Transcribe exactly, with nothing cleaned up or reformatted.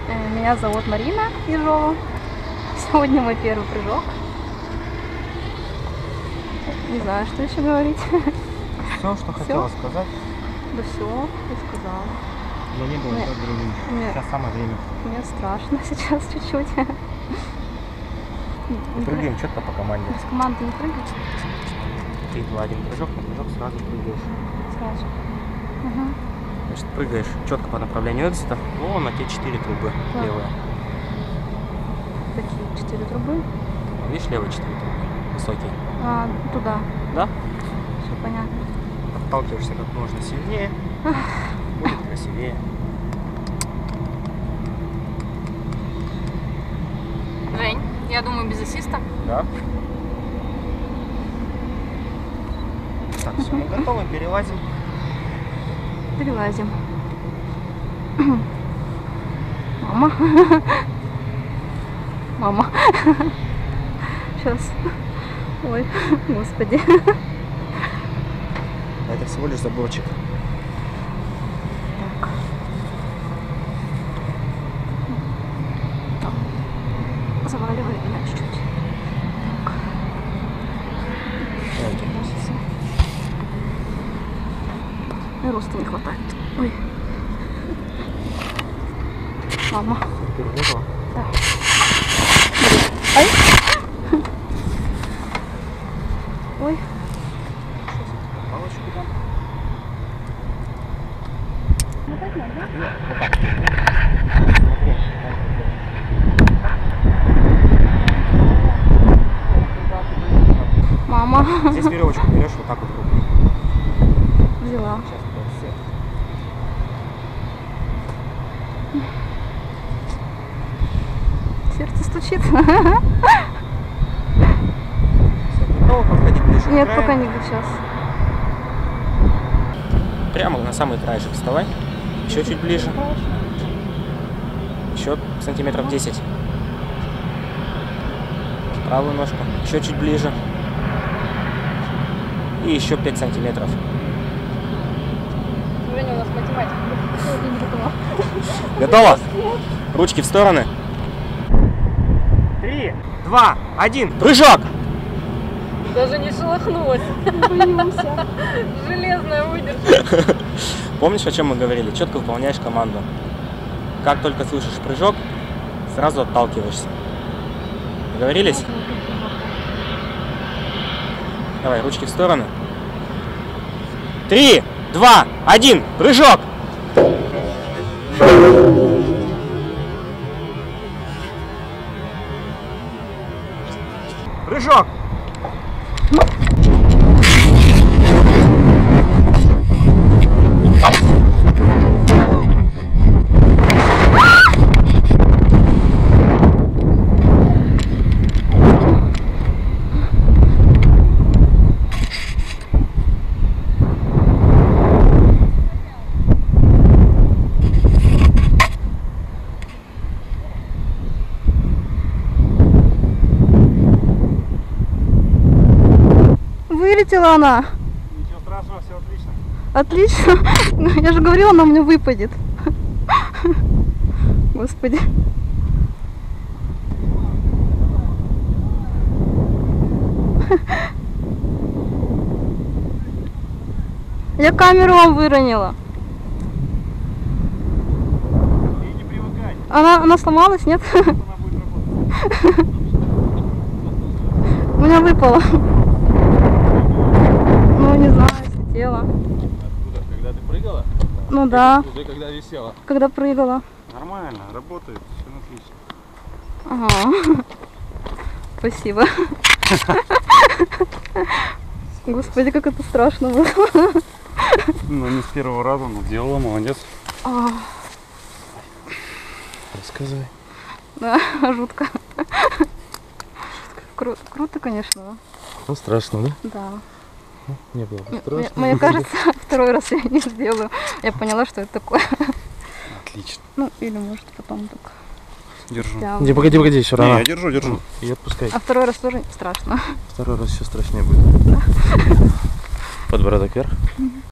Меня зовут Марина Ежова. Сегодня мой первый прыжок. Не знаю, что еще говорить. Все, что хотела сказать. Да все, я сказала. Но не было так времени. Мне... Сейчас самое время. Мне страшно сейчас чуть-чуть. Прыгаем четко по команде. С команды не прыгать? три, два, один прыжок, на прыжок сразу прыгаешь. Сразу. Угу. Значит, прыгаешь четко по направлению экзита. Вон на те четыре трубы Так. левые. Какие четыре трубы? Видишь, левые четыре трубы? Высокие. А, туда. Да? Все понятно. Отталкиваешься как можно сильнее. Будет красивее. Жень, я думаю, без ассиста. Да. Так, все, мы готовы, перелазим. Перелазим. Мама. Мама. Сейчас. Ой, господи. Это всего лишь заборчик. Так. Так. Заваливай меня чуть-чуть. Так. И роста не хватает. Ой. Мама. Перегнула? Да. Ай. Ой. Палочку дам. Вот так надо, да? Нет, вот так. Смотри. Мама. Здесь веревочку берешь вот так вот рукой. Взяла. Сейчас все. Сердце стучит. Все готово, подходи ближе. Нет, пока не сейчас. Прямо на самый краешек вставай. Еще чуть ближе. Еще сантиметров десять. Правую ножку. Еще чуть ближе. И еще пять сантиметров. Женя, у нас математика. Я не готова. Готово? Ручки в стороны. Три, два, один. Прыжок! Даже не шелохнулась. Боимся. Железная выдержка. Помнишь, о чем мы говорили? Четко выполняешь команду. Как только слышишь прыжок, сразу отталкиваешься. Договорились? Давай, ручки в стороны. Три, два, один. Прыжок! Прыжок! Вылетела она. Ничего страшного, все отлично. Отлично. Я же говорила, она у меня выпадет. Господи. Я камеру вам выронила. И не привыкай. Она, она сломалась, нет? Она будет работать. У меня выпала. Ну, не знаю, слетела. Откуда? Когда ты прыгала? Ну да, Уже когда висела? когда прыгала. Нормально, работает, все отлично. Ага. Спасибо. Господи, как это страшно было. Ну, не с первого раза, но делала, молодец. А, Рассказывай. да, жутко. Круто, круто, конечно. Ну, страшно, да? Да. Не было Мне, страшно. мне кажется, второй раз я не сделаю. Я поняла, что это такое. Отлично. Ну, или может потом так. Держу. сделаю. Не, погоди, погоди, еще рано. Не, я держу, держу. И отпускай. А второй раз тоже страшно. Второй раз еще страшнее будет. Подбородок вверх.